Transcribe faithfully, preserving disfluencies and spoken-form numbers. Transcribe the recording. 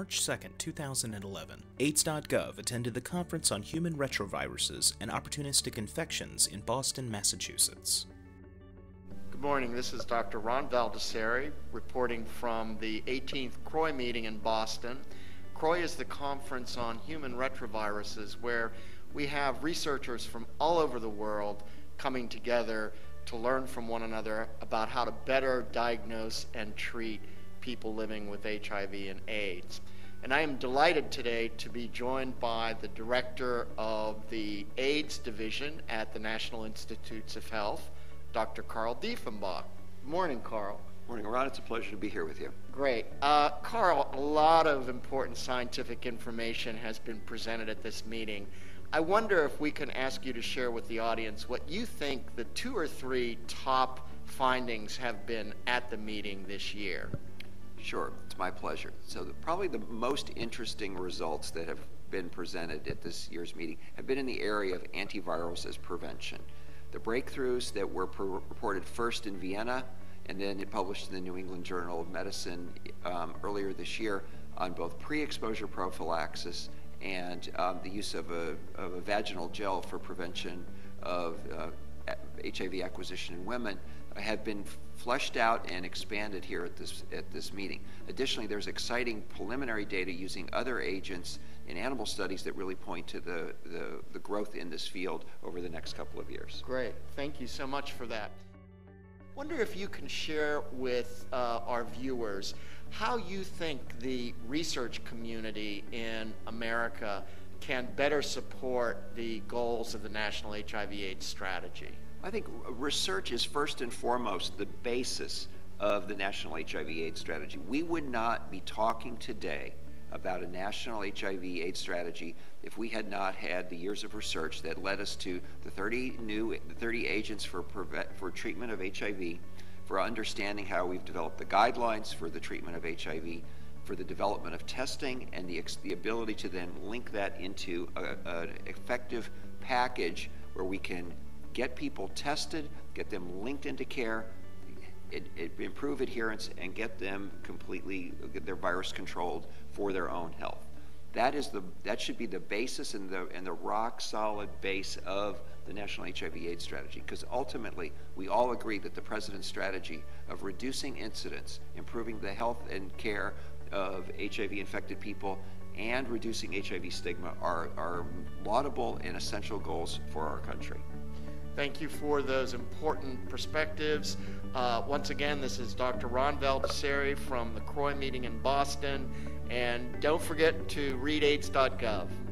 March second, two thousand eleven, AIDS dot gov attended the Conference on Human Retroviruses and Opportunistic Infections in Boston, Massachusetts. Good morning, this is Doctor Ron Valdesari reporting from the eighteenth C R O I meeting in Boston. C R O I is the Conference on Human Retroviruses, where we have researchers from all over the world coming together to learn from one another about how to better diagnose and treat people living with H I V and AIDS. And I am delighted today to be joined by the director of the AIDS division at the National Institutes of Health, Doctor Carl Diefenbach. Good morning, Carl. Morning, Ron. It's a pleasure to be here with you. Great. Uh, Carl, a lot of important scientific information has been presented at this meeting. I wonder if we can ask you to share with the audience what you think the two or three top findings have been at the meeting this year. Sure, it's my pleasure. So the, probably the most interesting results that have been presented at this year's meeting have been in the area of antivirals as prevention. The breakthroughs that were reported first in Vienna and then it published in the New England Journal of Medicine um, earlier this year on both pre-exposure prophylaxis and um, the use of a, of a vaginal gel for prevention of uh, H I V acquisition in women have been fleshed out and expanded here at this at this meeting. Additionally, there's exciting preliminary data using other agents in animal studies that really point to the, the, the growth in this field over the next couple of years. Great. Thank you so much for that. Wonder if you can share with uh, our viewers how you think the research community in America can better support the goals of the National H I V AIDS strategy. I think research is first and foremost the basis of the National H I V AIDS strategy. We would not be talking today about a national H I V AIDS strategy if we had not had the years of research that led us to the thirty new, the thirty agents for, prevent, for treatment of H I V, for understanding how we've developed the guidelines for the treatment of H I V, for the development of testing, and the, the ability to then link that into an effective package where we can get people tested, get them linked into care, it, it, improve adherence, and get them completely, get their virus controlled for their own health. That is the, that should be the basis and the, and the rock solid base of the National H I V AIDS strategy, because ultimately we all agree that the President's strategy of reducing incidence, improving the health and care of H I V infected people, and reducing H I V stigma are, are laudable and essential goals for our country. Thank you for those important perspectives. Uh, once again, this is Doctor Ron Valdesari from the C R O I meeting in Boston, and don't forget to read AIDS dot gov.